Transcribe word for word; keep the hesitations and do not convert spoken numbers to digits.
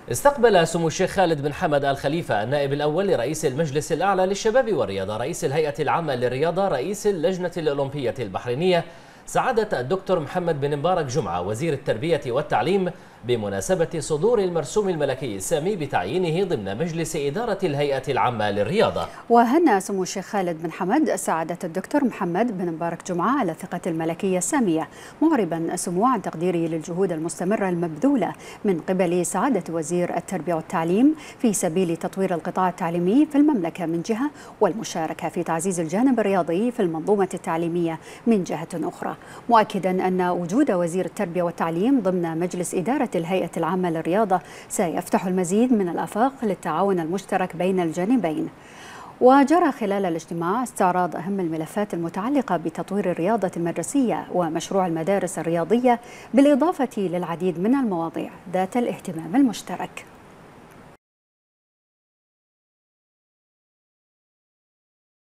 استقبل سمو الشيخ خالد بن حمد آل خليفة النائب الأول لرئيس المجلس الأعلى للشباب والرياضة رئيس الهيئة العامة للرياضة رئيس اللجنة الأولمبية البحرينية سعادة الدكتور محمد بن مبارك جمعة وزير التربية والتعليم بمناسبة صدور المرسوم الملكي السامي بتعيينه ضمن مجلس إدارة الهيئة العامة للرياضة. وهنأ سمو الشيخ خالد بن حمد سعادة الدكتور محمد بن مبارك جمعة على ثقة الملكية السامية، معربا سموه عن تقديره للجهود المستمرة المبذولة من قبل سعادة وزير التربية والتعليم في سبيل تطوير القطاع التعليمي في المملكة من جهة، والمشاركة في تعزيز الجانب الرياضي في المنظومة التعليمية من جهة أخرى، مؤكدا أن وجود وزير التربية والتعليم ضمن مجلس إدارة الهيئة العامة للرياضة سيفتح المزيد من الآفاق للتعاون المشترك بين الجانبين. وجرى خلال الاجتماع استعراض أهم الملفات المتعلقة بتطوير الرياضة المدرسية ومشروع المدارس الرياضية، بالإضافة للعديد من المواضيع ذات الاهتمام المشترك.